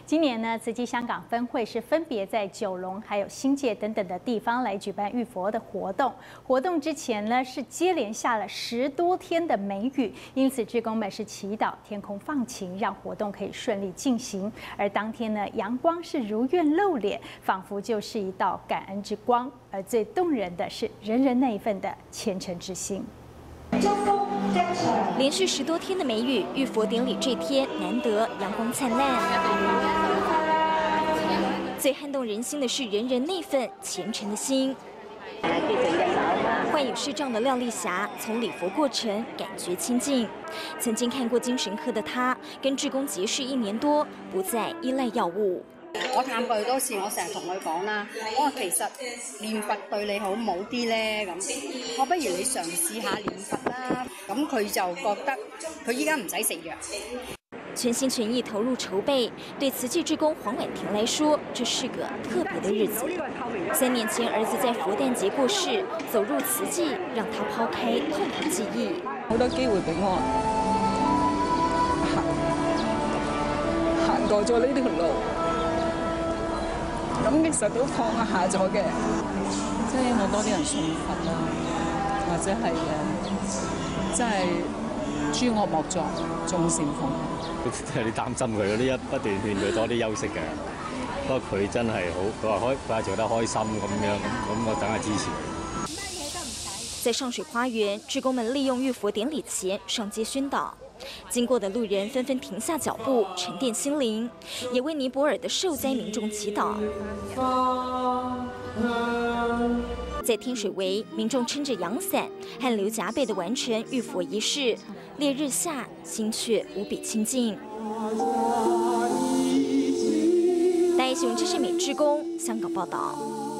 今年呢，慈济香港分会是分别在九龙还有新界等等的地方来举办浴佛的活动。活动之前呢，是接连下了10多天的梅雨，因此志工们是祈祷天空放晴，让活动可以顺利进行。而当天呢，阳光是如愿露脸，仿佛就是一道感恩之光。而最动人的是人人那一份的虔诚之心。 连续10多天的梅雨，浴佛典礼这天难得阳光灿烂。最撼动人心的是人人那份虔诚的心。患有视障的廖丽霞从礼佛过程感觉亲近。曾经看过精神科的她，跟志工结識1年多，不再依賴藥物。 我探過佢多次，我成日同佢講啦，我話其實念佛對你好唔好啲咧？咁我不如你嘗試下念佛啦。咁佢就覺得佢依家唔使食藥。 全心全意投入籌備，對慈濟志工黃婉婷來說，這是個特別的日子。3年前，兒子在佛誕節過世，走入慈濟，讓他拋開痛苦記憶。 好多機會俾我行過咗呢條路。 咁其實都放下咗嘅，即係希望多啲人信佛啦，或者係即係諸惡莫作，眾善奉。 即係你擔心佢嗰啲不斷勸佢多啲休息嘅，不過佢真係好，佢話做得開心咁樣，咁我梗係支持。 在上水花園，志工們利用浴佛典禮前上街宣導。 經過的路人紛紛停下腳步，沉澱心靈，也為尼泊爾的受災民眾祈禱。在天水圍，民眾撐着陽傘，汗流浹背地完成浴佛儀式。烈日下，心卻無比清淨。戴愛雄，這是美志工，香港報道。